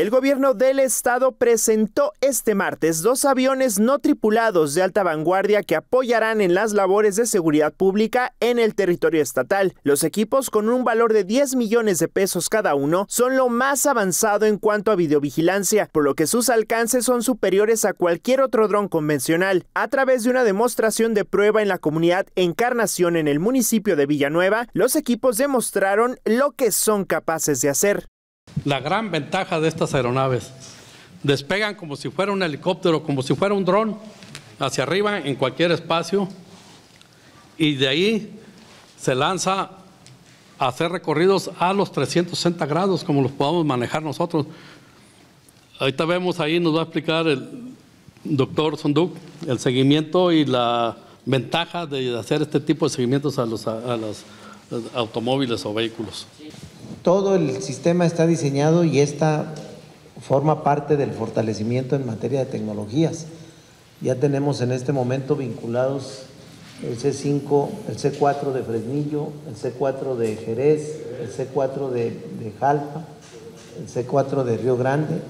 El gobierno del estado presentó este martes 2 aviones no tripulados de alta vanguardia que apoyarán en las labores de seguridad pública en el territorio estatal. Los equipos, con un valor de 10 millones de pesos cada uno, son lo más avanzado en cuanto a videovigilancia, por lo que sus alcances son superiores a cualquier otro dron convencional. A través de una demostración de prueba en la comunidad Encarnación en el municipio de Villanueva, los equipos demostraron lo que son capaces de hacer. La gran ventaja de estas aeronaves: despegan como si fuera un helicóptero, como si fuera un dron, hacia arriba en cualquier espacio, y de ahí se lanza a hacer recorridos a los 360 grados, como los podamos manejar nosotros. Ahorita vemos ahí, nos va a explicar el doctor Sonduc el seguimiento y la ventaja de hacer este tipo de seguimientos a los automóviles o vehículos. Todo el sistema está diseñado y esta forma parte del fortalecimiento en materia de tecnologías. Ya tenemos en este momento vinculados el C5, el C4 de Fresnillo, el C4 de Jerez, el C4 de Jalpa, el C4 de Río Grande,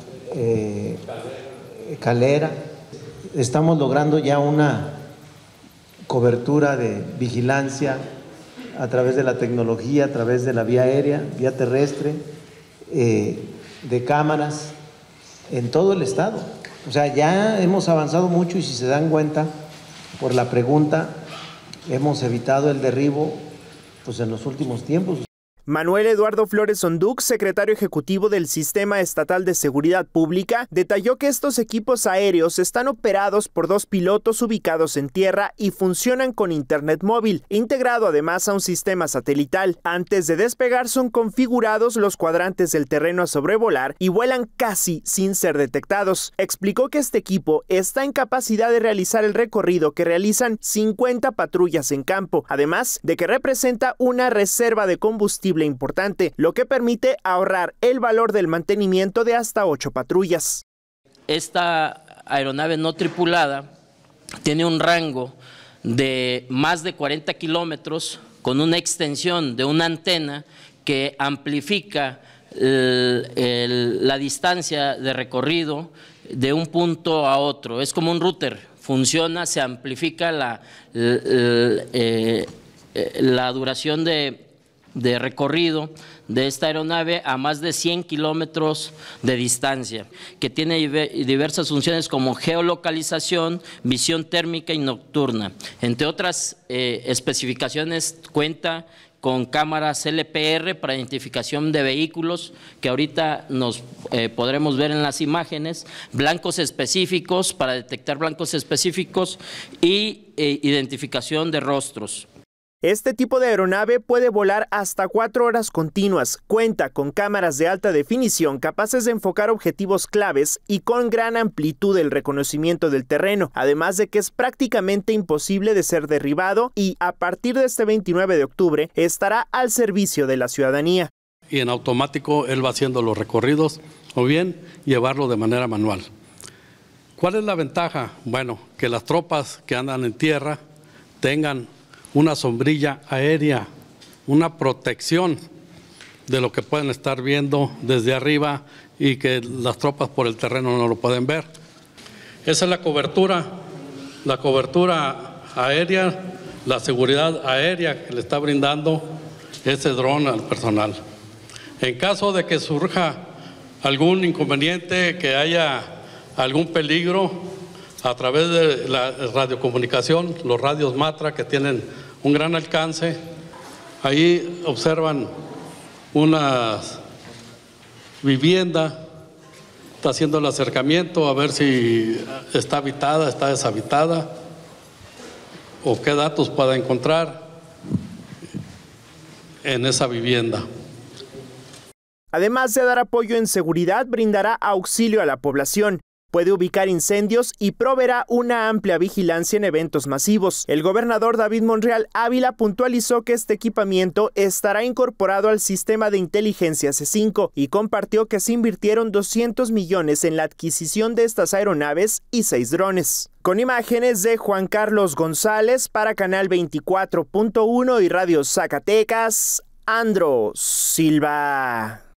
Calera. Estamos logrando ya una cobertura de vigilancia a través de la tecnología, a través de la vía aérea, vía terrestre, de cámaras en todo el estado. O sea, ya hemos avanzado mucho y si se dan cuenta por la pregunta, hemos evitado el derribo pues en los últimos tiempos. Manuel Eduardo Flores Sonduc, secretario ejecutivo del Sistema Estatal de Seguridad Pública, detalló que estos equipos aéreos están operados por 2 pilotos ubicados en tierra y funcionan con internet móvil, integrado además a un sistema satelital. Antes de despegar son configurados los cuadrantes del terreno a sobrevolar y vuelan casi sin ser detectados. Explicó que este equipo está en capacidad de realizar el recorrido que realizan 50 patrullas en campo, además de que representa una reserva de combustible importante, lo que permite ahorrar el valor del mantenimiento de hasta 8 patrullas. Esta aeronave no tripulada tiene un rango de más de 40 kilómetros con una extensión de una antena que amplifica la distancia de recorrido de un punto a otro. Es como un router, funciona, se amplifica la duración de recorrido de esta aeronave a más de 100 kilómetros de distancia, que tiene diversas funciones como geolocalización, visión térmica y nocturna. Entre otras especificaciones, cuenta con cámaras LPR para identificación de vehículos, que ahorita nos podremos ver en las imágenes, blancos específicos para detectar blancos específicos y identificación de rostros. Este tipo de aeronave puede volar hasta 4 horas continuas, cuenta con cámaras de alta definición capaces de enfocar objetivos claves y con gran amplitud del reconocimiento del terreno, además de que es prácticamente imposible de ser derribado y a partir de este 29 de octubre estará al servicio de la ciudadanía. Y en automático él va haciendo los recorridos o bien llevarlo de manera manual. ¿Cuál es la ventaja? Bueno, que las tropas que andan en tierra tengan una sombrilla aérea, una protección de lo que pueden estar viendo desde arriba y que las tropas por el terreno no lo pueden ver. Esa es la cobertura aérea, la seguridad aérea que le está brindando ese dron al personal. En caso de que surja algún inconveniente, que haya algún peligro, a través de la radiocomunicación, los radios Matra, que tienen un gran alcance, ahí observan una vivienda, está haciendo el acercamiento a ver si está habitada, está deshabitada, o qué datos pueda encontrar en esa vivienda. Además de dar apoyo en seguridad, brindará auxilio a la población. Puede ubicar incendios y proveerá una amplia vigilancia en eventos masivos. El gobernador David Monreal Ávila puntualizó que este equipamiento estará incorporado al sistema de inteligencia C5 y compartió que se invirtieron 200 millones en la adquisición de estas aeronaves y 6 drones. Con imágenes de Juan Carlos González para Canal 24.1 y Radio Zacatecas, Andro Silva.